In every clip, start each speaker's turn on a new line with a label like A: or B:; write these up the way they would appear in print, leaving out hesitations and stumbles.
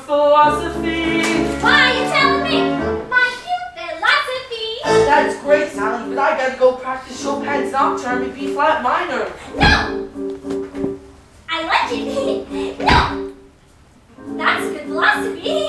A: philosophy.
B: Why are you telling me my new philosophy?
A: That's great, Sally, but I gotta go practice Chopin's Nocturne in B flat minor.
B: No! I like it. No! That's good philosophy.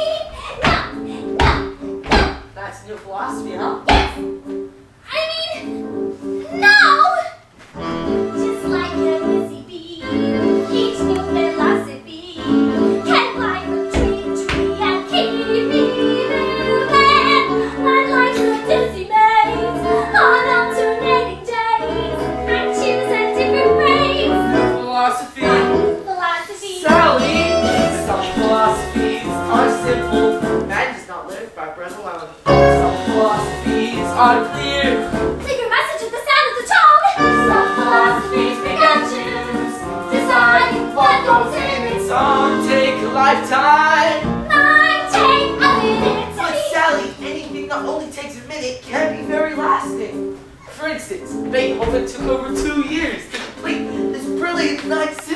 B: No!
A: That's new philosophy, huh?
B: Yes! I mean, no! Just like a busy bee, each new philosophy can fly from tree to tree and keep me moving. My life's a dizzy maze on alternating days. I choose a different phrase.
A: New philosophy.
B: Philosophy.
A: Sally, some philosophies are simple. Man does not live by bread alone. Some philosophies are clear.
B: Take your message at the sound of the tongue. Some philosophies we can choose. Decide what goes in.
A: Some take a lifetime.
B: Mine take a minute.
A: But Sally, anything that only takes a minute can be very lasting. For instance, Beethoven took over 2 years to complete this brilliant Ninth Symphony.